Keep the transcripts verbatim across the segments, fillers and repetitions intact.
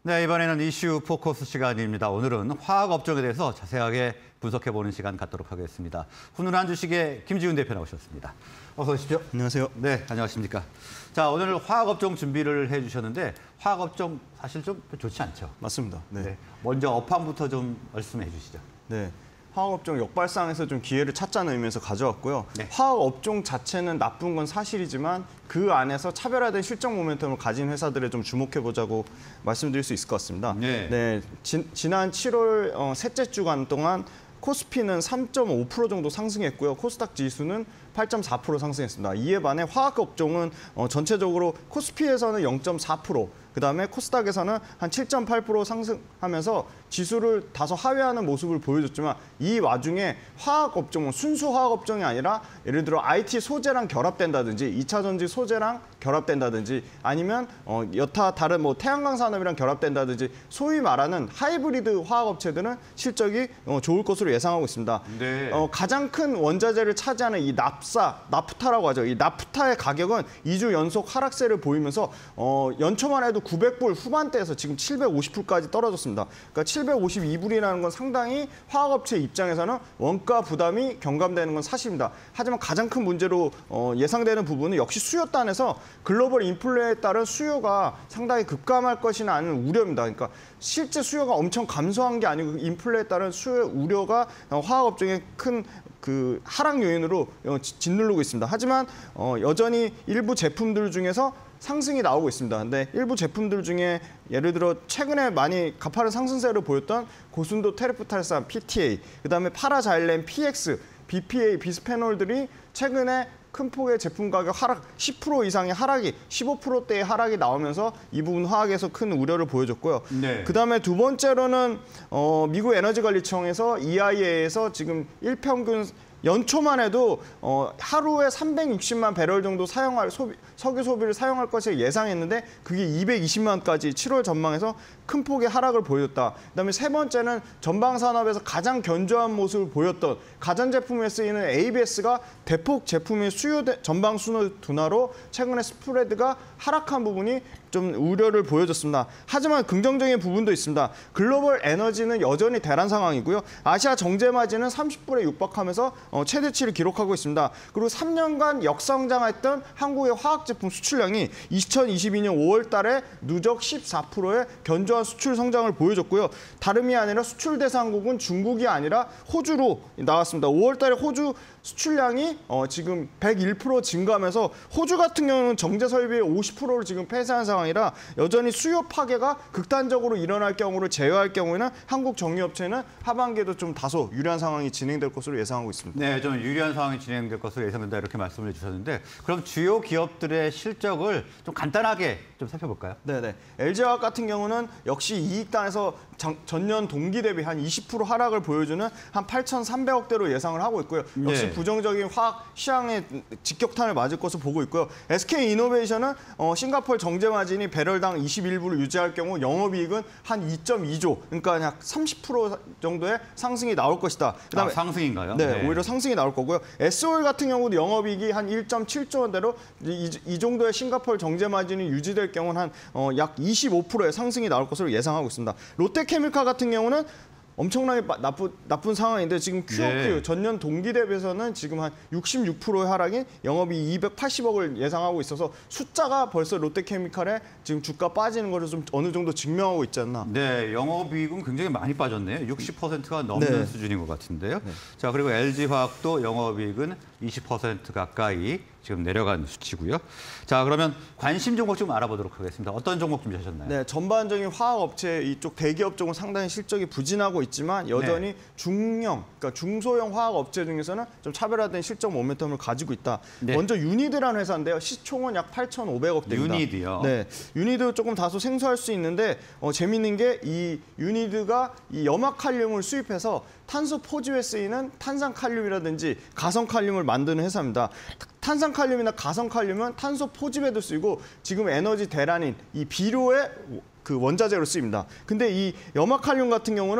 네, 이번에는 이슈 포커스 시간입니다. 오늘은 화학 업종에 대해서 자세하게 분석해보는 시간 갖도록 하겠습니다. 훈훈한 주식의 김지훈 대표 나오셨습니다. 어서 오십시오. 안녕하세요. 네, 안녕하십니까. 자, 오늘 화학 업종 준비를 해주셨는데 화학 업종 사실 좀 좋지 않죠? 맞습니다. 네. 네, 먼저 업황부터 좀 말씀해 주시죠. 네. 화학업종 역발상에서 좀 기회를 찾자는 의미에서 가져왔고요. 네. 화학업종 자체는 나쁜 건 사실이지만 그 안에서 차별화된 실적 모멘텀을 가진 회사들에 좀 주목해보자고 말씀드릴 수 있을 것 같습니다. 네. 네, 지, 지난 칠월 어, 셋째 주간 동안 코스피는 삼 점 오 퍼센트 정도 상승했고요. 코스닥 지수는 팔 점 사 퍼센트 상승했습니다. 이에 반해 화학업종은 어, 전체적으로 코스피에서는 영 점 사 퍼센트, 그다음에 코스닥에서는 한 칠 점 팔 퍼센트 상승하면서 지수를 다소 하회하는 모습을 보여줬지만 이 와중에 화학업종은 순수 화학업종이 아니라 예를 들어 아이티 소재랑 결합된다든지 이 차 전지 소재랑 결합된다든지 아니면 어, 여타 다른 뭐 태양광 산업이랑 결합된다든지 소위 말하는 하이브리드 화학업체들은 실적이 어, 좋을 것으로 예상하고 있습니다. 네. 어, 가장 큰 원자재를 차지하는 이 납사, 나프타라고 하죠. 이 나프타의 가격은 이 주 연속 하락세를 보이면서 어, 연초만 해도 구백 불 후반대에서 지금 칠백오십 불까지 떨어졌습니다. 그러니까 칠백오십이 불이라는 건 상당히 화학업체 입장에서는 원가 부담이 경감되는 건 사실입니다. 하지만 가장 큰 문제로 어, 예상되는 부분은 역시 수요단에서 글로벌 인플레에 따른 수요가 상당히 급감할 것이나 하는 우려입니다. 그러니까 실제 수요가 엄청 감소한 게 아니고 인플레에 따른 수요 우려가 화학업종의 큰 그 하락 요인으로 짓누르고 있습니다. 하지만 어, 여전히 일부 제품들 중에서 상승이 나오고 있습니다. 근데 일부 제품들 중에 예를 들어 최근에 많이 가파른 상승세를 보였던 고순도 테르프탈산 피티에이, 그다음에 파라자일렌 피엑스, 비피에이, 비스페놀들이 최근에 큰 폭의 제품 가격 하락 십 퍼센트 이상의 하락이 십오 퍼센트대의 하락이 나오면서 이 부분 화학에서 큰 우려를 보여줬고요. 네. 그다음에 두 번째로는 어, 미국 에너지관리청에서 이아이에이에서 지금 일평균 연초만 해도 어, 하루에 삼백육십만 배럴 정도 사용할 소비, 석유 소비를 사용할 것을 예상했는데 그게 이백이십만까지 칠월 전망에서 큰 폭의 하락을 보였다. 그다음에 세 번째는 전방 산업에서 가장 견조한 모습을 보였던 가전제품에 쓰이는 에이비에스가 대폭 제품의 수요 전방 수요 둔화로 최근에 스프레드가 하락한 부분이 좀 우려를 보여줬습니다. 하지만 긍정적인 부분도 있습니다. 글로벌 에너지는 여전히 대란 상황이고요. 아시아 정제마진은 삼십 불에 육박하면서 어, 최대치를 기록하고 있습니다. 그리고 삼 년간 역성장했던 한국의 화학제품 수출량이 이천이십이 년 오월 달에 누적 십사 퍼센트의 견조한 수출 성장을 보여줬고요. 다름이 아니라 수출 대상국은 중국이 아니라 호주로 나왔습니다. 오월 달에 호주 수출량이 어, 지금 백일 퍼센트 증가하면서 호주 같은 경우는 정제 설비의 오십 퍼센트를 지금 폐쇄한 상황이라 여전히 수요 파괴가 극단적으로 일어날 경우를 제외할 경우에는 한국 정유업체는 하반기에도 좀 다소 유리한 상황이 진행될 것으로 예상하고 있습니다. 네, 좀 유리한 상황이 진행될 것으로 예상된다 이렇게 말씀을 해주셨는데 그럼 주요 기업들의 실적을 좀 간단하게 좀 살펴볼까요? 네네. 엘지화학 같은 경우는 역시 이익단에서 장, 전년 동기 대비 한 이십 퍼센트 하락을 보여주는 한 팔천삼백억대로 예상을 하고 있고요. 역시 네. 부정적인 화학 시장의 직격탄을 맞을 것으로 보고 있고요. 에스케이이노베이션은 어, 싱가포르 정제마진이 배럴당 이십일 불을 유지할 경우 영업이익은 한 이 점 이 조, 그러니까 약 삼십 퍼센트 정도의 상승이 나올 것이다. 그다음에 아, 상승인가요? 네, 네, 오히려 상승이 나올 거고요. 에스오일 같은 경우도 영업이익이 한 일 점 칠 조 원대로 이, 이 정도의 싱가포르 정제마진이 유지될 경우는 한 어, 약 이십오 퍼센트의 상승이 나올 것으로 예상하고 있습니다. 롯데케미칼 같은 경우는 엄청나게 나쁜, 나쁜 상황인데 지금 큐오큐 네. 전년 동기 대비해서는 지금 한 육십육 퍼센트의 하락이 영업이 이백팔십억을 예상하고 있어서 숫자가 벌써 롯데케미칼에 지금 주가 빠지는 것을 좀 어느 정도 증명하고 있지 않나. 네, 영업이익은 굉장히 많이 빠졌네요. 육십 퍼센트가 넘는 네. 수준인 것 같은데요. 네. 자, 그리고 엘지화학도 영업이익은 이십 퍼센트 가까이 지금 내려간 수치고요. 자, 그러면 관심 종목 좀 알아보도록 하겠습니다. 어떤 종목 준비하셨나요? 네, 전반적인 화학업체 이쪽 대기업 쪽은 상당히 실적이 부진하고 있지만 여전히 네. 중형, 그러니까 중소형 화학업체 중에서는 좀 차별화된 실적 모멘텀을 가지고 있다. 네. 먼저 유니드라는 회사인데요. 시총은 약 팔천오백억대입니다. 유니드요? 네, 유니드 조금 다소 생소할 수 있는데 어, 재밌는 게 이 유니드가 이 염화칼륨을 수입해서 탄소 포집에 쓰이는 탄산칼륨이라든지 가성칼륨을 만드는 회사입니다. 탄산칼륨이나 가성칼륨은 탄소 포집에도 쓰이고 지금 에너지 대란인 이 비료의 그 원자재로 쓰입니다. 근데 이 염화칼륨 같은 경우는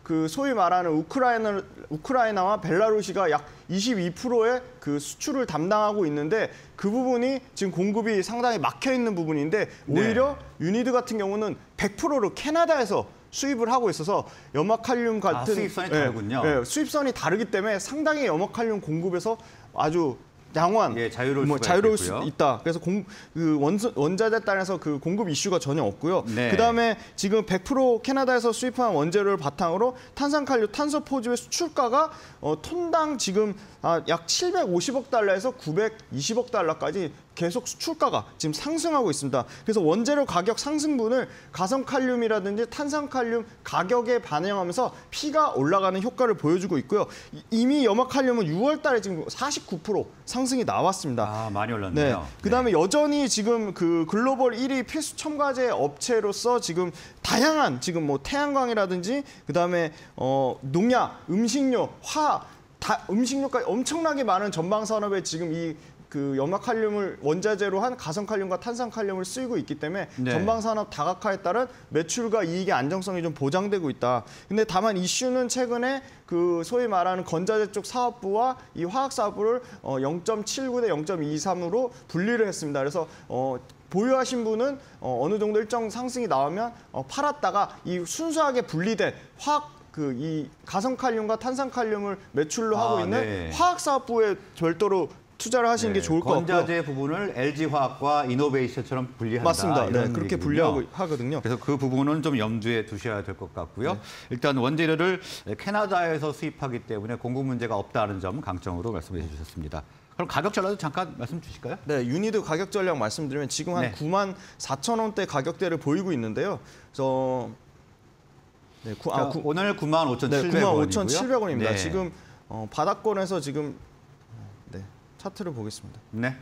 그 소위 말하는 우크라이나 우크라이나와 벨라루시가 약 이십이 퍼센트의 그 수출을 담당하고 있는데 그 부분이 지금 공급이 상당히 막혀 있는 부분인데 오히려 네. 유니드 같은 경우는 백 퍼센트로 캐나다에서 수입을 하고 있어서 염화칼륨 같은 아, 수입선이 다르군요. 예, 예, 수입선이 다르기 때문에 상당히 염화칼륨 공급에서 아주 양호한, 예, 자유로울, 뭐 수가 자유로울 있겠고요. 수 있다. 그래서 공, 그 원, 원자재 단에서 그 공급 이슈가 전혀 없고요. 네. 그다음에 지금 백 퍼센트 캐나다에서 수입한 원재료를 바탕으로 탄산칼륨, 탄소포집의 수출가가 어, 톤당 지금 아, 약 칠백오십억 달러에서 구백이십억 달러까지 계속 수출가가 지금 상승하고 있습니다. 그래서 원재료 가격 상승분을 가성칼륨이라든지 탄산칼륨 가격에 반영하면서 피가 올라가는 효과를 보여주고 있고요. 이미 염화칼륨은 유월 달에 지금 사십구 퍼센트 상승이 나왔습니다. 아, 많이 올랐네요. 네. 그다음에 네. 여전히 지금 그 글로벌 일 위 필수 첨가제 업체로서 지금 다양한 지금 뭐 태양광이라든지 그다음에 어 농약, 음식료, 화학 다 음식료까지 엄청나게 많은 전방 산업에 지금 이 그 염화칼륨을 원자재로 한 가성칼륨과 탄산칼륨을 쓰이고 있기 때문에 네. 전방 산업 다각화에 따른 매출과 이익의 안정성이 좀 보장되고 있다. 근데 다만 이슈는 최근에 그 소위 말하는 건자재 쪽 사업부와 이 화학 사업부를 어 영 점 칠구 대 영 점 이삼으로 분리를 했습니다. 그래서 어 보유하신 분은 어 어느 정도 일정 상승이 나오면 어 팔았다가 이 순수하게 분리된 화학 그 이 가성칼륨과 탄산칼륨을 매출로 하고 아, 있는 네. 화학 사업부에 별도로 투자를 하시는 네, 게 좋을 것 같고요. 건자재 부분을 엘지화학과 이노베이션처럼 분리한다. 맞습니다. 네, 이런 그렇게 얘기군요. 분리하고 하거든요. 그래서 그 부분은 좀 염두에 두셔야 될 것 같고요. 네. 일단 원재료를 캐나다에서 수입하기 때문에 공급 문제가 없다는 점 강점으로 말씀해 주셨습니다. 그럼 가격 전략도 잠깐 말씀 주실까요? 네, 유니드 가격 전략 말씀드리면 지금 한 네. 구만 사천 원대 가격대를 보이고 있는데요. 저 네, 구, 아, 구, 오늘 구만 오천칠백 원이고요. 네, 구만 오천칠백 원입니다. 네. 지금 어, 바닥권에서 지금 네, 차트를 보겠습니다. 네.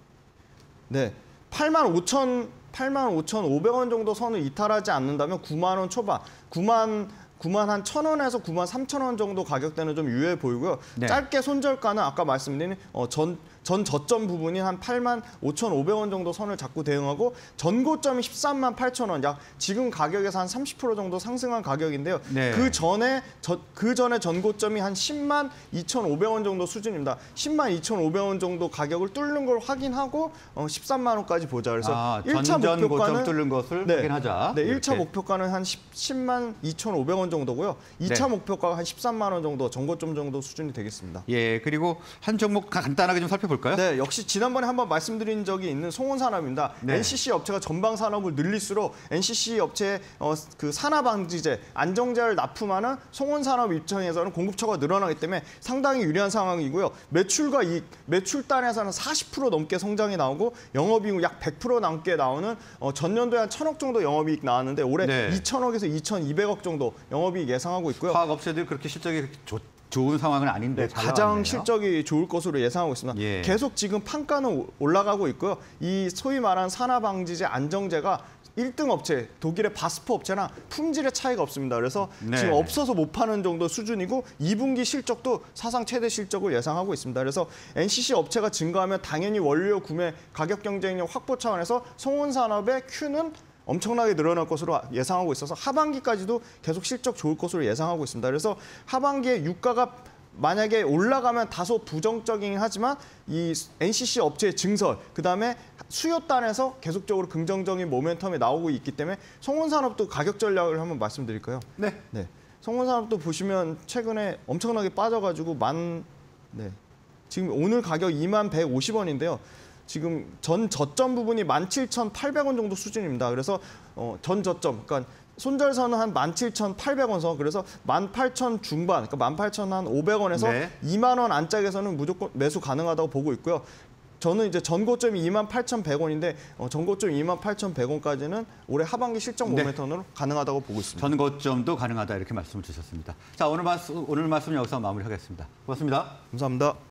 네, 팔만 오천, 팔만 오천오백 원 정도 선을 이탈하지 않는다면 구만 원 초반, 구만 구만 한 천 원에서 구만 삼천 원 정도 가격대는 좀 유효해 보이고요. 네. 짧게 손절가는 아까 말씀드린 어, 전, 전 저점 부분이 한 팔만 오천오백 원 정도 선을 잡고 대응하고 전고점이 십삼만 팔천 원, 약 지금 가격에서 한 삼십 퍼센트 정도 상승한 가격인데요. 네. 그 전에 저, 그 전에 전고점이 한 십만 이천오백 원 정도 수준입니다. 십만 이천오백 원 정도 가격을 뚫는 걸 확인하고 어, 십삼만 원까지 보자. 그래서 아, 일 차 전전 목표가는 고점 뚫는 것을 네, 확인하자. 네, 일 차 이렇게. 목표가는 한 십만 이천오백 원 정도고요. 이 차 네. 목표가가 한 십삼만 원 정도, 전고점 정도 수준이 되겠습니다. 예, 그리고 한 종목 간단하게 좀 살펴볼까요? 네, 역시 지난번에 한번 말씀드린 적이 있는 송원산업입니다. 네. 엔씨씨 업체가 전방 산업을 늘릴수록 엔씨씨 업체의 어, 그 산화방지제, 안정제를 납품하는 송원산업 입장에서는 공급처가 늘어나기 때문에 상당히 유리한 상황이고요. 매출과 이익, 매출단에서는 사십 퍼센트 넘게 성장이 나오고 영업이익 약 백 퍼센트 넘게 나오는 어, 전년도에 한 천억 정도 영업이익 나왔는데 올해 네. 이천억에서 이천이백억 정도 영업이익 예상하고 있고요. 화학업체들이 그렇게 실적이 좋, 좋은 상황은 아닌데 네, 잘 가장 나왔네요. 실적이 좋을 것으로 예상하고 있습니다. 예. 계속 지금 판가는 올라가고 있고요. 이 소위 말한 산화방지제 안정제가 일 등 업체, 독일의 바스프 업체나 품질의 차이가 없습니다. 그래서 네. 지금 없어서 못 파는 정도 수준이고 이 분기 실적도 사상 최대 실적을 예상하고 있습니다. 그래서 엔씨씨 업체가 증가하면 당연히 원료 구매 가격 경쟁력 확보 차원에서 송원산업의 Q는 엄청나게 늘어날 것으로 예상하고 있어서 하반기까지도 계속 실적 좋을 것으로 예상하고 있습니다. 그래서 하반기에 유가가 만약에 올라가면 다소 부정적이긴 하지만 이 엔씨씨 업체의 증설, 그다음에 수요단에서 계속적으로 긍정적인 모멘텀이 나오고 있기 때문에 송원산업도 가격 전략을 한번 말씀드릴까요? 네. 네. 송원산업도 보시면 최근에 엄청나게 빠져가지고 만, 네. 지금 오늘 가격 이만 백오십 원인데요. 지금 전 저점 부분이 만 칠천팔백 원 정도 수준입니다. 그래서 어, 전 저점, 그러니까 손절선은 한 만 칠천팔백 원 선, 그래서 만 팔천 중반, 그러니까 만 팔천오백 원에서 네. 이만 원 안짝에서는 무조건 매수 가능하다고 보고 있고요. 저는 이제 전고점이 이만 팔천백 원인데 어, 전고점 이만 팔천백 원까지는 올해 하반기 실적 모멘텀으로 네. 가능하다고 보고 있습니다. 전고점도 가능하다 이렇게 말씀을 주셨습니다. 자, 오늘 말씀 오늘 말씀 여기서 마무리하겠습니다. 고맙습니다. 감사합니다.